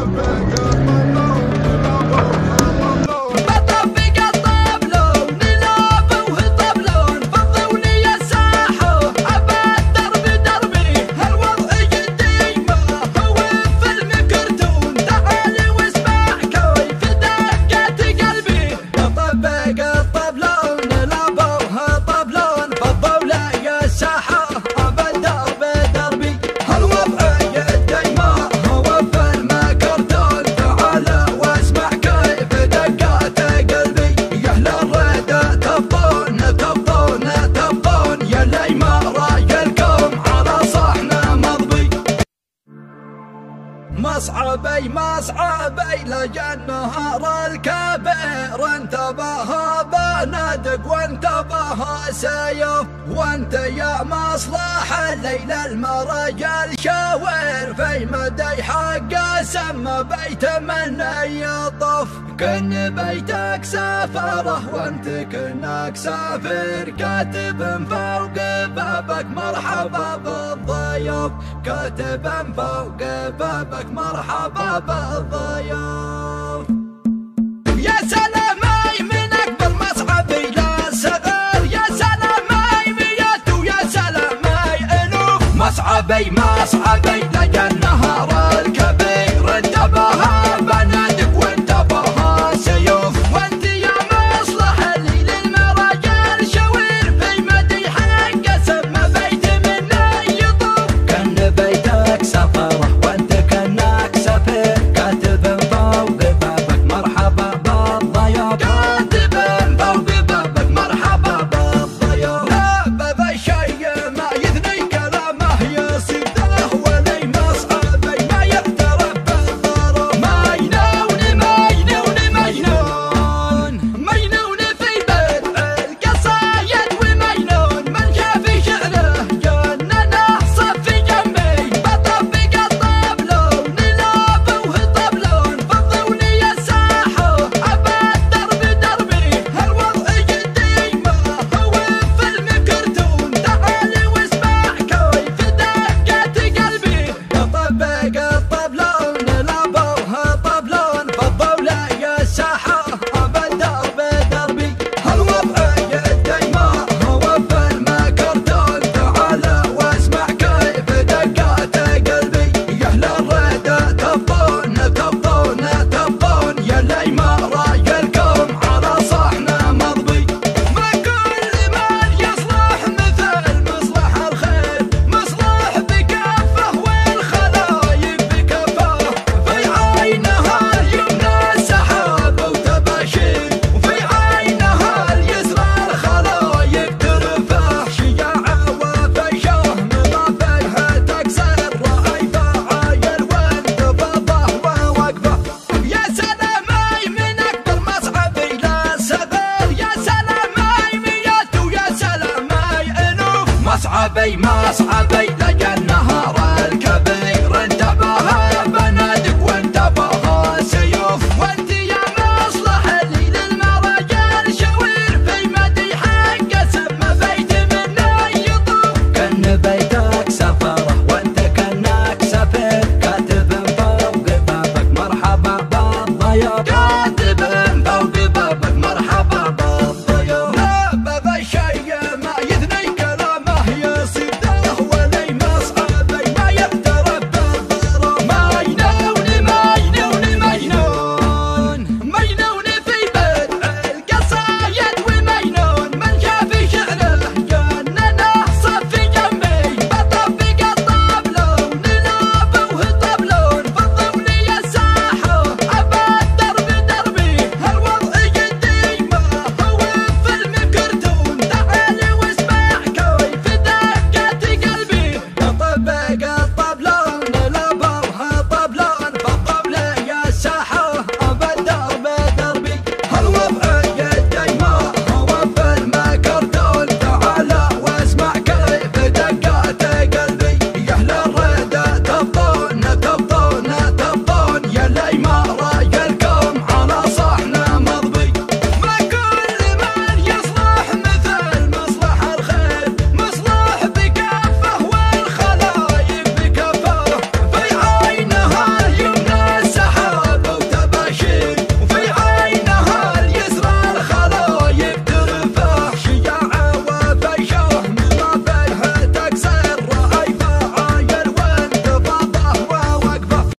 مصعبي لجن نهار الكبير انتبه بنادق وانتبه سيف وانت يا مصلح الليل المرجل شاور في مدي حق سما بيت من يطف كن بيتك سفره وانت كنك سافر كاتب فوق بابك مرحبا بالضيوف كاتب فوق بابك مرحبا بالضيوف. يا سلامي من اكبر مصعبي لا صغير يا سلامي ميات ويا سلامي الوف مصعبي لجن نهار الكبير انتبه بنادق وانتبه سيوف وانت يا مصلح الليل المرجل شوير في مدي حق سما بيت من يطوف كان بيتك سفره وانت كنك سفير كاتب فوق بابك مرحبا بالضيوف كاتب فوق بابك مرحبا بالضيوف لا بابا شي ما يثني كلامه يسده ولي مصعبي ما يعترف بالظروف مجنون في بدع القصايد ومجنون من شاف شعره جننه صف جنبي بطبق الطبلون لابوه طبلون فضوني الساحه ابد دربي هالوضع جدي ما هو فيلم كرتون تعال واسمع كيف دقات قلبي بطبق الطبلون لابوه طبلون فضوني الساحه ابد دربي هالوضع جدي ما هو فيلم كرتون تعال واسمع كيف دقات قلبي يا اهل الريده تبطون يا اللي ما راجلكم على صحن مضبي ما كل مال يصلح مثل مصلح الخير مصلح بكفه والخلايق بكفه في عينها اليمنى السحاب وتباشير وفي عينها اليسرى الخلايق ترفع شجاعه وفيشه مضافيها تكسر رأيفه عايل وانتفاضه ووقفه يا سلامي من اكبر مصعبي لا صغير يا سلامي ميات ويا سلامي الوف مصعبي